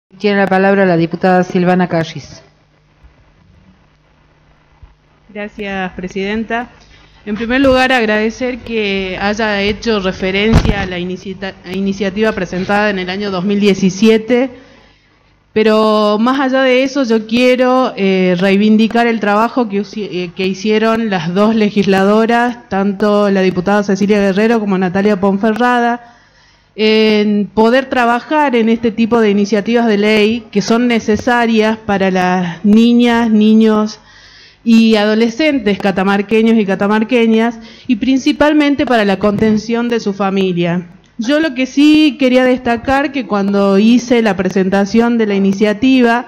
Tiene la palabra la diputada Silvana Callis. Gracias, presidenta. En primer lugar, agradecer que haya hecho referencia a la iniciativa presentada en el año 2017, pero más allá de eso yo quiero reivindicar el trabajo que hicieron las dos legisladoras, tanto la diputada Cecilia Guerrero como Natalia Ponferrada, en poder trabajar en este tipo de iniciativas de ley que son necesarias para las niñas, niños y adolescentes catamarqueños y catamarqueñas, y principalmente para la contención de su familia. Yo lo que sí quería destacar, que cuando hice la presentación de la iniciativa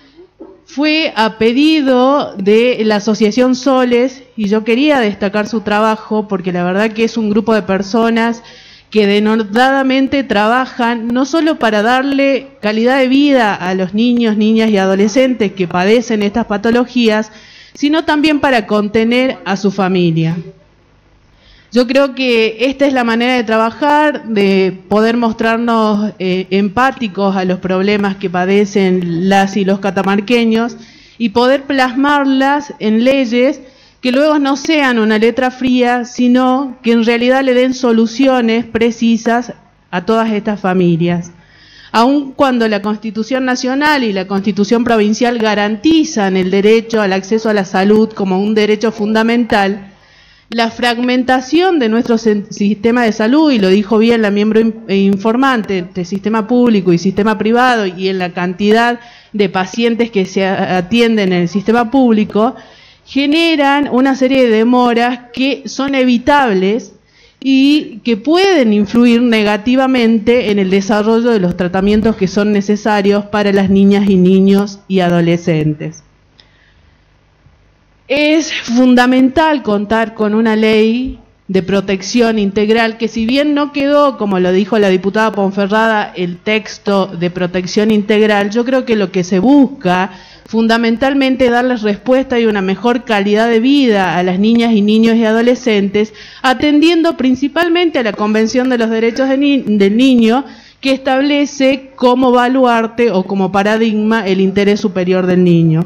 fue a pedido de la Asociación Soles, y yo quería destacar su trabajo porque la verdad que es un grupo de personas que denodadamente trabajan no solo para darle calidad de vida a los niños, niñas y adolescentes que padecen estas patologías, sino también para contener a su familia. Yo creo que esta es la manera de trabajar, de poder mostrarnos empáticos a los problemas que padecen las y los catamarqueños y poder plasmarlas en leyes que luego no sean una letra fría, sino que en realidad le den soluciones precisas a todas estas familias. Aun cuando la Constitución Nacional y la Constitución Provincial garantizan el derecho al acceso a la salud como un derecho fundamental, la fragmentación de nuestro sistema de salud, y lo dijo bien la miembro informante, entre sistema público y sistema privado, y en la cantidad de pacientes que se atienden en el sistema público, generan una serie de demoras que son evitables y que pueden influir negativamente en el desarrollo de los tratamientos que son necesarios para las niñas y niños y adolescentes. Es fundamental contar con una ley de protección integral que, si bien no quedó, como lo dijo la diputada Ponferrada, el texto de protección integral, yo creo que lo que se busca fundamentalmente es darles respuesta y una mejor calidad de vida a las niñas y niños y adolescentes, atendiendo principalmente a la Convención de los Derechos del Niño, que establece como baluarte o como paradigma el interés superior del niño.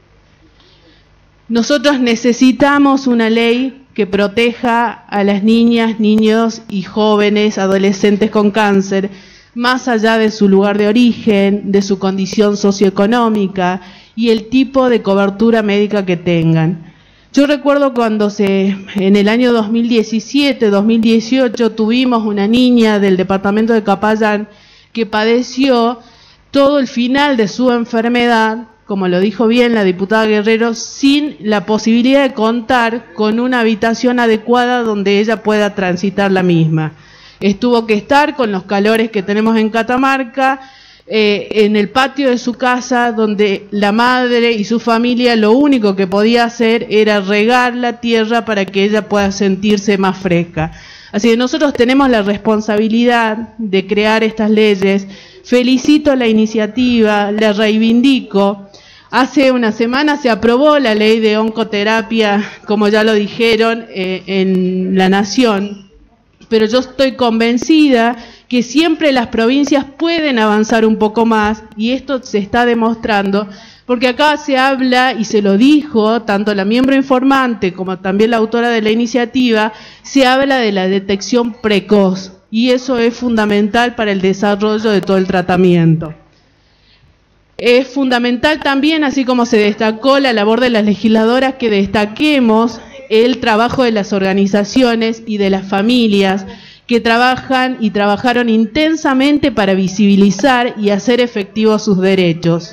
Nosotros necesitamos una ley que proteja a las niñas, niños y jóvenes, adolescentes con cáncer, más allá de su lugar de origen, de su condición socioeconómica y el tipo de cobertura médica que tengan. Yo recuerdo cuando en el año 2017, 2018, tuvimos una niña del departamento de Capayán que padeció todo el final de su enfermedad, como lo dijo bien la diputada Guerrero, sin la posibilidad de contar con una habitación adecuada donde ella pueda transitar la misma. Tuvo que estar con los calores que tenemos en Catamarca, en el patio de su casa, donde la madre y su familia lo único que podía hacer era regar la tierra para que ella pueda sentirse más fresca. Así que nosotros tenemos la responsabilidad de crear estas leyes. Felicito la iniciativa, la reivindico. Hace una semana se aprobó la ley de oncoterapia, como ya lo dijeron, en la Nación, pero yo estoy convencida que siempre las provincias pueden avanzar un poco más, y esto se está demostrando, porque acá se habla, y se lo dijo tanto la miembro informante como también la autora de la iniciativa, se habla de la detección precoz, y eso es fundamental para el desarrollo de todo el tratamiento. Es fundamental también, así como se destacó la labor de las legisladoras, que destaquemos el trabajo de las organizaciones y de las familias que trabajan y trabajaron intensamente para visibilizar y hacer efectivos sus derechos.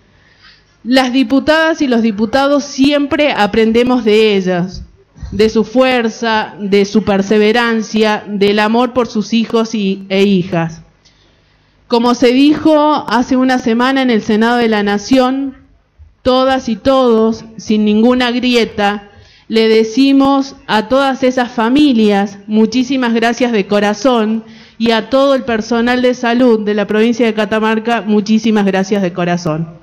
Las diputadas y los diputados siempre aprendemos de ellas, de su fuerza, de su perseverancia, del amor por sus hijos e hijas. Como se dijo hace una semana en el Senado de la Nación, todas y todos, sin ninguna grieta, le decimos a todas esas familias muchísimas gracias de corazón, y a todo el personal de salud de la provincia de Catamarca muchísimas gracias de corazón.